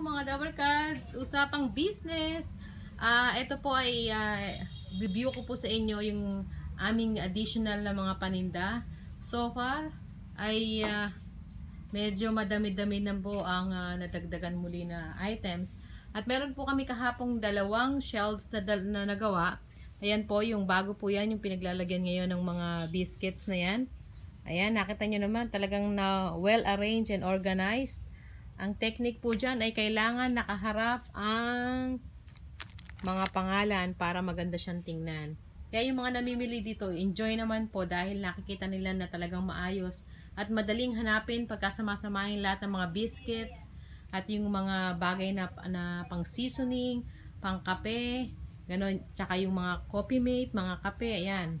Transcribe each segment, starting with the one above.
mga Dabarkads, usapang business. Ito po ay review ko po sa inyo yung aming additional na mga paninda. So far ay medyo madami-dami na po ang nadagdagan muli na items. At meron po kami kahapong dalawang shelves na nagawa. Ayan po, yung bago po yan, yung pinaglalagyan ngayon ng mga biscuits na yan. Ayan, nakita nyo naman, talagang na well-arranged and organized. Ang technique po dyan ay kailangan nakaharap ang mga pangalan para maganda siyang tingnan. Kaya yung mga namimili dito, enjoy naman po dahil nakikita nila na talagang maayos at madaling hanapin pagkasama-samahin lahat ng mga biscuits at yung mga bagay na pang seasoning, pang kape, gano'n, tsaka yung mga coffee mate, mga kape, ayan.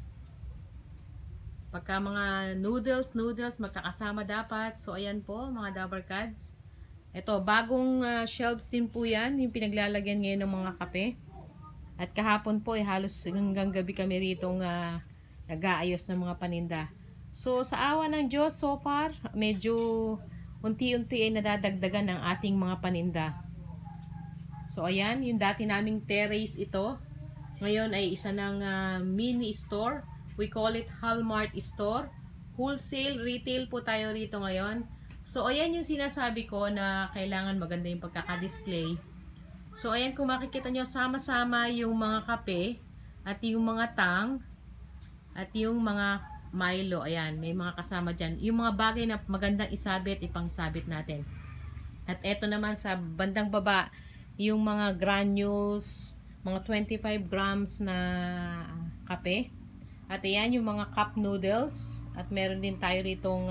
Pagka mga noodles, magkakasama dapat. So, ayan po, mga Dabarkads. Ito, bagong shelves din po yan, yung pinaglalagyan ngayon ng mga kape. At kahapon po, halos hanggang gabi kami rito nag-aayos ng mga paninda. So, sa awa ng Diyos, so far, medyo unti-unti ay nadadagdagan ng ating mga paninda. So, ayan, yung dati naming terrace ito. Ngayon ay isa ng mini store. We call it Hallmark Store. Wholesale, retail po tayo rito ngayon. So, ayan yung sinasabi ko na kailangan maganda yung pagkaka-display. So, ayan kung makikita nyo, sama-sama yung mga kape at yung mga tang at yung mga Milo. Ayan, may mga kasama dyan. Yung mga bagay na magandang isabit, ipangsabit natin. At eto naman sa bandang baba, yung mga granules, mga 25 grams na kape. At ayan, yung mga cup noodles. At meron din tayo ritong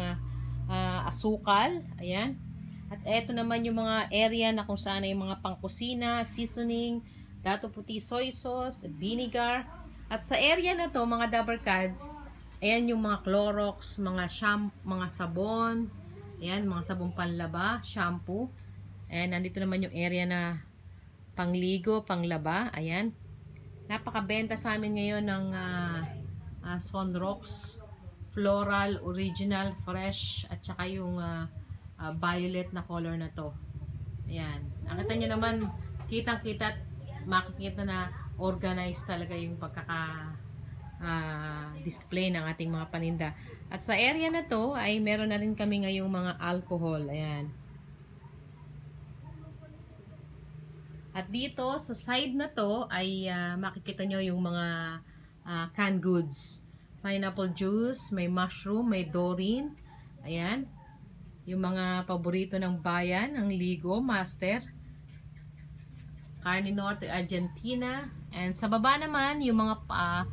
asukal. Ayan. At eto naman yung mga area na kung saan ay mga pangkusina, seasoning, dato puti soy sauce, vinegar. At sa area na to, mga Dabarkads, ayan yung mga Clorox, mga mga sabon. Ayan, mga sabong panlaba, shampoo. Ayan, nandito naman yung area na pangligo, panglaba. Ayan. Napakabenta sa amin ngayon ng Sunrox Floral, Original, Fresh, at saka yung violet na color na to. Ayan. Nakita nyo naman, kitang-kita at makikita na organized talaga yung display ng ating mga paninda. At sa area na to, ay meron na rin kami ngayong mga alcohol. Ayan. At dito, sa side na to, ay makikita nyo yung mga canned goods. Pineapple juice, may mushroom, may Doreen. Ayan. Yung mga paborito ng bayan, ang Ligo, Master. Carne Norte, Argentina. And sa baba naman, yung mga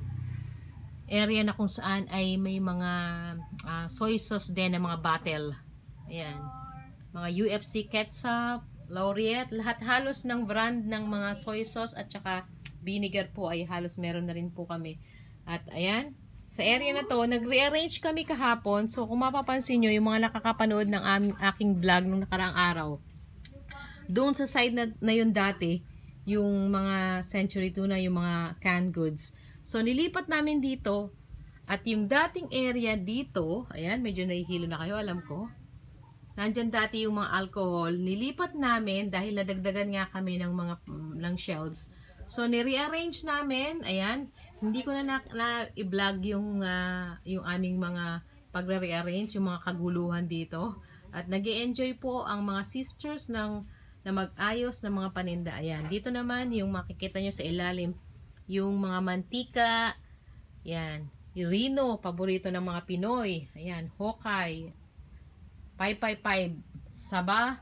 area na kung saan ay may mga soy sauce din na mga bottle. Ayan. Mga UFC ketchup, Laureate, lahat halos ng brand ng mga soy sauce at saka vinegar po ay halos meron na rin po kami. At ayan, sa area na to, nag-rearrange kami kahapon. So kung mapapansin nyo, yung mga nakakapanood ng aking vlog nung nakaraang araw, doon sa side na yun dati, yung mga Century Tuna, yung mga canned goods. So nilipat namin dito, at yung dating area dito, ayan, medyo nahihilo na kayo, alam ko. Nandyan dati yung mga alcohol, nilipat namin dahil nadagdagan nga kami ng shelves. So, ni-rearrange namin, ayan, hindi ko na i-vlog yung aming mga pagre-rearrange, yung mga kaguluhan dito. At nag-e-enjoy po ang mga sisters na mag-ayos ng mga paninda. Ayan, dito naman yung makikita nyo sa ilalim, yung mga mantika, ayan, Rino, paborito ng mga Pinoy, ayan, Hokay, 555, Saba,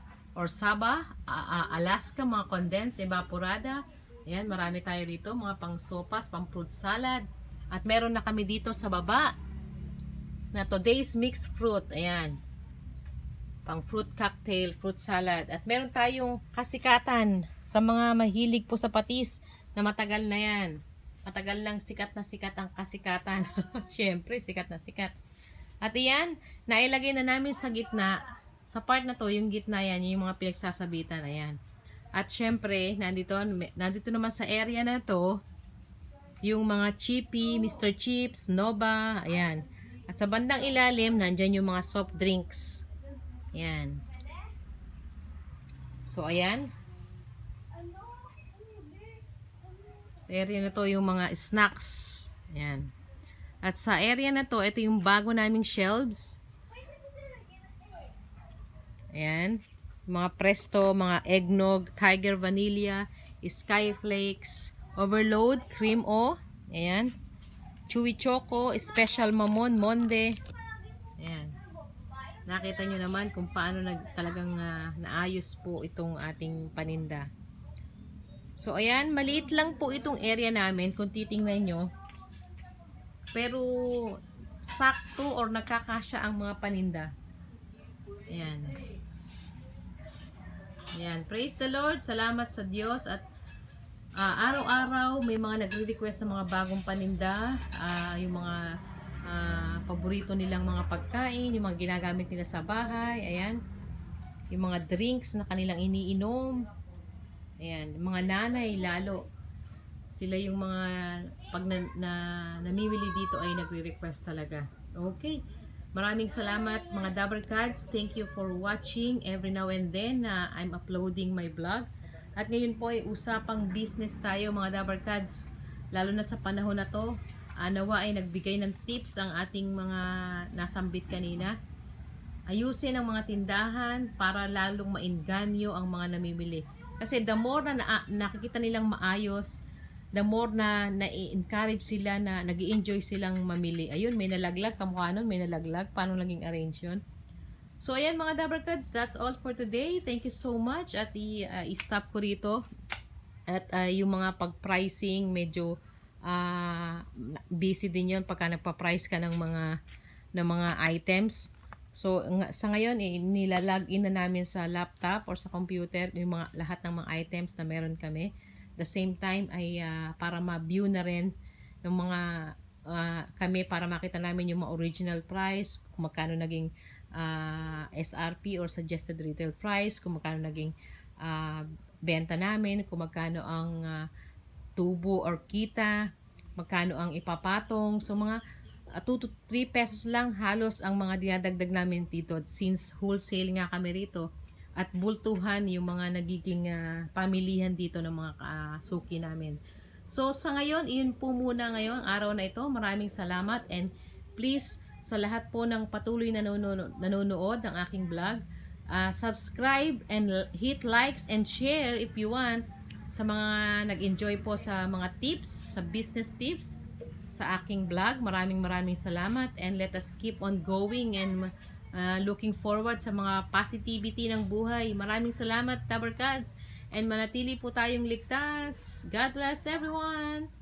Alaska, mga condensed, evaporada. Ayan, marami tayo rito, mga pang sopas, pang fruit salad. At meron na kami dito sa baba na today's mixed fruit. Ayan, pang fruit cocktail, fruit salad. At meron tayong kasikatan sa mga mahilig po sa patis na matagal na yan. Matagal lang sikat na sikat ang kasikatan. Siyempre, sikat na sikat. At ayan, nailagay na namin sa gitna. Sa part na to, yung gitna yan, yung mga pinagsasabitan. Ayan. At syempre, nandito naman sa area na to, yung mga Chippy, Mr. Chips, Nova, ayan. At sa bandang ilalim, nandyan yung mga soft drinks. Ayan. So, ayan. area na to yung mga snacks. Ayan. At sa area na to, ito yung bago naming shelves. Ayan. Mga Presto, mga eggnog, Tiger Vanilla, Skyflakes, Overload, Cream O. Ayan. Chewy Choco, Special Mamon, Monde. Ayan. Nakita nyo naman kung paano talagang naayos po itong ating paninda. So, ayan, maliit lang po itong area namin kung titingnan nyo. Pero, sakto or nakakasya ang mga paninda. Ayan. Ayan. Praise the Lord. Salamat sa Diyos. At araw-araw may mga nagre-request sa mga bagong paninda. Yung mga paborito nilang mga pagkain, yung mga ginagamit nila sa bahay. Ayan. Yung mga drinks na kanilang iniinom. Ayan, mga nanay lalo. Sila yung mga pag namimili dito ay nagre-request talaga. Okay. Maraming salamat mga Dabber Cats. Thank you for watching. Every now and then I'm uploading my vlog. At ngayon po ay usapang business tayo mga Dabber Cats. Lalo na sa panahon na to. Nawa ay nagbigay ng tips ang ating mga nasambit kanina. Ayusin ang mga tindahan para lalong maengganyo ang mga namimili. Kasi the more na nakikita nilang maayos, the more na na-encourage sila na nag-i-enjoy silang mamili. Ayun, may nalaglag. Kamukha nun, may nalaglag. Paano naging arrange yun? So, ayan mga Dabber Cats, that's all for today. Thank you so much. At i-stop ko rito. At yung mga pag-pricing, medyo busy din yun pagka nagpa-price ka ng mga items. So, sa ngayon, nilalagin na namin sa laptop or sa computer yung lahat ng mga items na meron kami. The same time, ay para ma-view na rin ng mga kami para makita namin yung mga original price, kung magkano naging SRP or suggested retail price, kung magkano naging benta namin, kung magkano ang tubo or kita, magkano ang ipapatong. So, mga 2 to 3 pesos lang halos ang mga dinadagdag namin dito since wholesale nga kami rito at bultuhan yung mga nagiging pamilihan dito ng mga suki namin. So sa ngayon, iyon po muna ngayon araw na ito. Maraming salamat and please sa lahat po ng patuloy na nanonood ng aking vlog, subscribe and hit likes and share if you want sa mga nag-enjoy po sa mga tips, sa business tips sa aking vlog. Maraming salamat and let us keep on going and looking forward sa mga positivity ng buhay. Maraming salamat Dabber Cats and manatili po tayong ligtas. God bless everyone!